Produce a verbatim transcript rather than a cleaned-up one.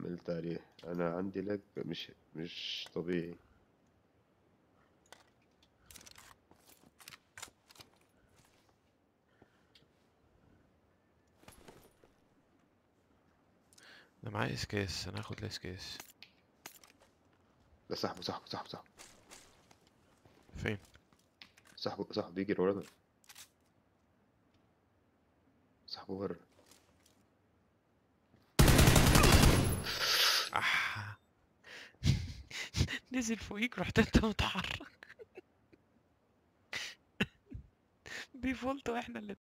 كملت عليه. انا عندي لاج مش مش طبيعي. انا معايا اسكاس، انا هاخد الاسكاس. ده صاحبه صاحبه صاحبه صاحبه فين؟ صاحبه صاحبه بيجري ورانا. صاحبه بره. اح. نزل فوقيك رحت انت متحرك. بيفولت واحنا اللي